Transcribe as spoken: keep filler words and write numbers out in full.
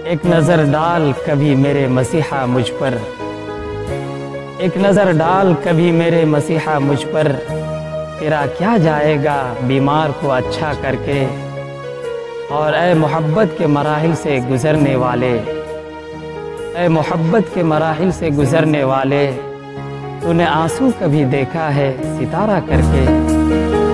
एक नज़र डाल कभी मेरे मसीहा मुझ पर, एक नज़र डाल कभी मेरे मसीहा मुझ पर, तेरा क्या जाएगा बीमार को अच्छा करके। और ए मोहब्बत के मराहिल से गुज़रने वाले, ए मोहब्बत के मराहिल से गुज़रने वाले, तूने आंसू कभी देखा है सितारा करके।